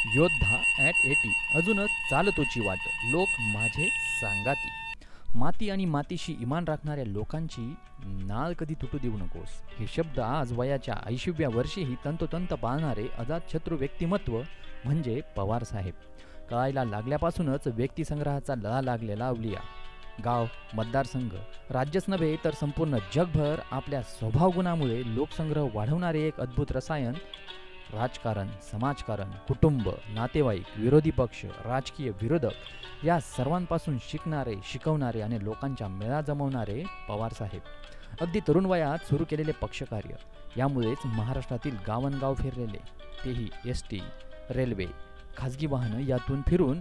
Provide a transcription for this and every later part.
योद्धा ॲट 80 अजूनच चालतोची वाट लोक माझे सांगाती. माती आणि मातीशी इमान राखणाऱ्या लोकांची नाळ कधी तुटू देऊ नकोस. हे शब्द आज वयाच्या 80व्या वर्षीही तंतोतंत पाळणारे अजातशत्रू व्यक्तिमत्व म्हणजे पवार साहेब. कळायला लागल्यापासूनच व्यक्तिसंग्रहाचा लळा लागलेला अवलिया. गाव, मतदारसंघ, राज्यच नव्हे तर संपूर्ण जगभर आपल्या स्वभावगुणामुळे लोकसंग्रह वाढवणारे एक अद्भुत रसायन. राजकारण, समाजकारण, कुटुंब, नातेवाईक, विरोधी पक्ष, राजकीय विरोधक या सर्वांपासून शिकणारे, शिकवणारे आणि लोकांच्या मेळा जमवणारे पवारसाहेब. अगदी तरुण वयात सुरू केलेले पक्षकार्य यामुळेच महाराष्ट्रातील गावनगाव फिरलेले, तेही एस टी, रेल्वे, खाजगी वाहनं यातून फिरून.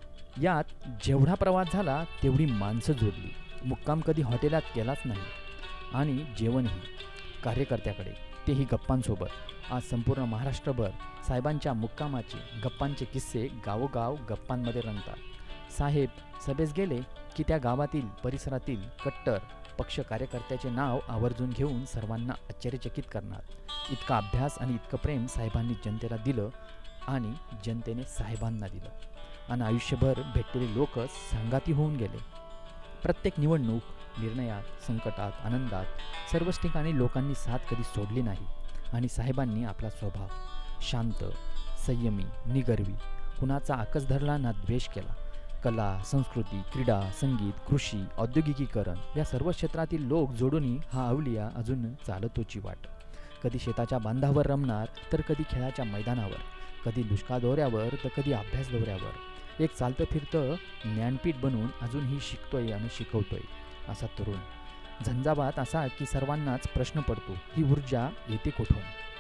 यात जेवढा प्रवास झाला तेवढी माणसं जोडली. मुक्काम कधी हॉटेलात केलाच नाही आणि जेवणही कार्यकर्त्याकडे, तेही गप्पांसोबत. आज संपूर्ण महाराष्ट्रभर साहेबांच्या मुक्कामाचे, गप्पांचे किस्से गावोगाव गप्पांमध्ये रंगतात. साहेब सभेस गेले की त्या गावातील, परिसरातील कट्टर पक्ष कार्यकर्त्याचे नाव आवर्जून घेऊन सर्वांना आश्चर्यचकित करणार. इतका अभ्यास आणि इतकं प्रेम साहेबांनी जनतेला दिलं आणि जनतेने साहेबांना दिलं. आणि आयुष्यभर भेटलेले लोक संगाती होऊन गेले. प्रत्येक निवडणूक, निर्णयात, संकटात, आनंदात सर्वच ठिकाणी लोकांनी साथ कधी सोडली नाही. आणि साहेबांनी आपला स्वभाव शांत, संयमी, निगर्वी, कुणाचा आकस धरला ना द्वेष केला. कला, संस्कृती, क्रीडा, संगीत, कृषी, औद्योगिकीकरण या सर्व क्षेत्रातील लोक जोडूनही हा अवलिया अजून चालतोची वाट. कधी शेताच्या बांधावर रमणार तर कधी खेळाच्या मैदानावर, कधी दुष्काळ दौऱ्यावर तर कधी अभ्यास दौऱ्यावर. एक चालतं फिरतं ज्ञानपीठ बनून अजूनही शिकतोय आणि शिकवतोय असा तरुण. झंझावात असा की सर्वांनाच प्रश्न पडतो, ही ऊर्जा येते कुठून?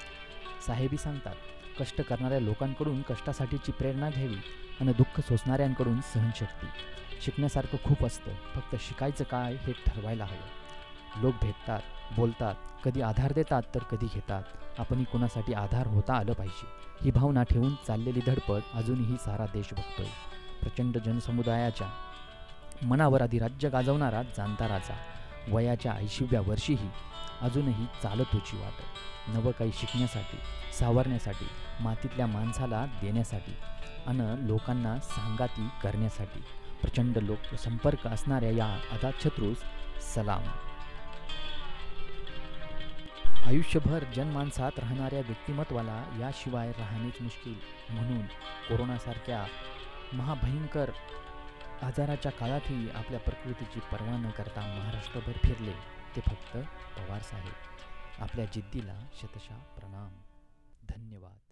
साहेबी सांगतात, कष्ट करणाऱ्या लोकांकडून कष्टासाठीची प्रेरणा घ्यावी आणि दुःख सोसणाऱ्यांकडून सहनशक्ती. शिकण्यासारखं खूप असतं, फक्त शिकायचं काय हे ठरवायला हवं. लोक भेटतात, बोलतात, कधी आधार देतात तर कधी घेतात. आपणही कुणासाठी आधार होता आलं पाहिजे, ही भावना ठेवून चाललेली धडपड अजूनही सारा देश बघतोय. प्रचंड जनसमुदायाच्या मनावर अधिराज्य गाजवणारा जाणता राजा वयाच्या 80व्या वर्षीही अजूनही चालतोची वाट. नवं काही शिकण्यासाठी, सावरण्यासाठी, मातीतल्या माणसाला देण्यासाठी आणि लोकांना सांगाती करण्यासाठी. प्रचंड लोकसंपर्क असणाऱ्या या अजातशत्रूस सलाम. आयुष्यभर जनमानसात राहणाऱ्या व्यक्तिमत्वाला याशिवाय राहणेच मुश्किल. म्हणून कोरोनासारख्या महाभयंकर आजाराच्या काळातही आपल्या प्रकृतीची पर्वा न करता महाराष्ट्रभर फिरले ते फक्त पवार साहेब. आपल्या जिद्दीला शतशः प्रणाम. धन्यवाद.